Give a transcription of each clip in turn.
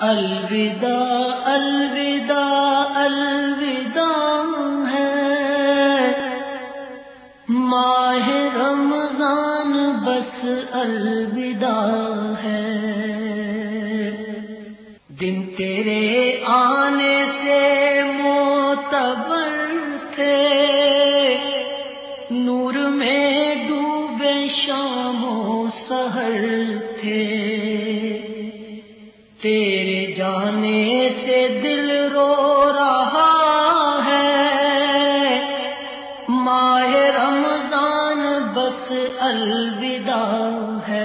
الوداع الوداع الوداع ہے ماہ رمضان بس الوداع ہے، دن تیرے آنے سے معتبر تھے، نور میں ڈوبے شام و سحر تھے، تیرے جانے سے دل رو رہا ہے، ماہ رمضان بس الوداع ہے۔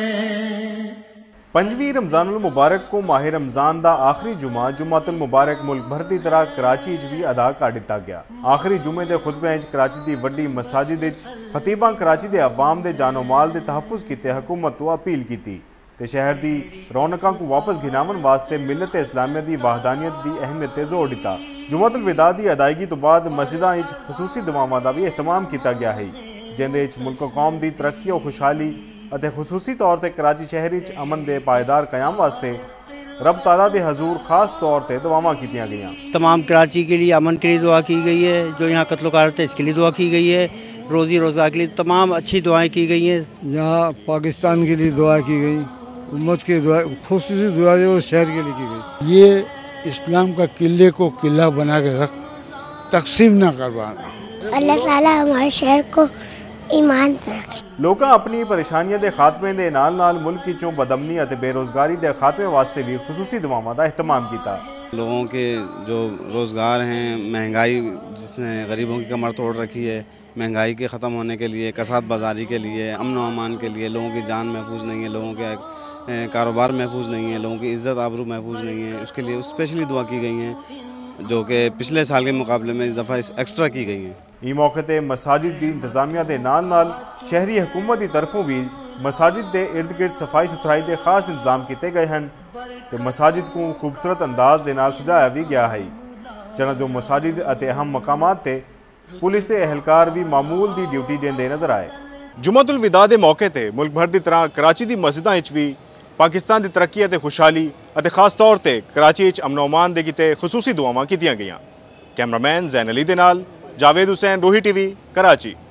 پنجویں رمضان المبارک کو ماہ رمضان دا آخری جمعہ جمعۃ المبارک ملک بھر دی طرح کراچی وچ بھی ادا کر دتا گیا۔ آخری جمعے دے خطبے وچ کراچی دی وڈی مساجد وچ خطیباں کراچی دے عوام دے جان و مال دے تحفظ کیتے حکومت تو اپیل کیتی تے شہر دی رونقاں کو واپس گھناون واسطے ملت اسلامیہ دی وحدانیت دی اہمیت تے زور دتا۔ جمعۃ الوداع دی ادائیگی تو بعد مسجداں وچ خصوصی دعاواں دا بھی اہتمام کیتا گیا ہے، جندے وچ ملک و قوم دی ترقی و خوشحالی اتے خصوصی طور تے کراچی شہر وچ امن دے پائیدار قیام واسطے رب تعالیٰ دے حضور خاص طور تے دعاواں کیتیاں گئیاں۔ تمام کراچی کے لیے امن کے لیے دعا کی گئی ہے، جو یہاں قتل و غارت ہے اس کے لیے دعا کی گئی ہے، روزی روزگار کے لیے تمام اچھی دعائیں کی گئی ہیں۔ یہاں پاکستان کے لیے دعا کی گئی، امت کی دعا، خصوصی دعا جو شہر کے لیے کی گئی۔ یہ اسلام کا قلعے کو قلعہ بنا کے رکھ، تقسیم نہ کروانا۔ اللہ تعالیٰ ہمارے شہر کو ایمان سے رکھے۔ لوکاں اپنی پریشانیاں دے خاتمے دے نال نال ملک کی چوں بدامنی اتے بے روزگاری دے خاتمے واسطے بھی خصوصی دعاواں دا اہتمام کیتا۔ لوگوں کے جو روزگار ہیں، مہنگائی جس نے غریبوں کی کمر توڑ رکھی ہے، مہنگائی کے ختم ہونے کے لیے، کساد بازاری کے لیے، امن و امان کے لیے، لوگوں کی جان محفوظ نہیں ہے، لوگوں کے کاروبار محفوظ نہیں ہے، لوگوں کی عزت آبرو محفوظ نہیں ہے، اس کے لیے اسپیشلی دعا کی گئی ہیں، جو کہ پچھلے سال کے مقابلے میں اس دفعہ ایکسٹرا کی گئی ہیں۔ ای موقع تے مساجد دی انتظامیہ دے نال نال شہری حکومت دی طرفوں بھی مساجد دے ارد گرد صفائی ستھرائی دے خاص انتظام کیتے گئے ہیں تے مساجد کو خوبصورت انداز دے نال سجایا بھی گیا ہے، جنہاں جو مساجد اتے اہم مقامات تے پولیس تے اہلکار بھی معمول دی ڈیوٹی دیندے نظر آئے۔ جمعۃ الوداع دے موقع تے ملک بھر دی طرح کراچی دی مسجداں وچ بھی پاکستان دی ترقی اتے خوشحالی اتے خاص طور تے کراچی وچ امن و امان دے کیتے خصوصی دعاواں کیتیاں گئیاں۔ کیمرہ مین زین علی دے نال جاوید حسین، روہی ٹی وی، کراچی۔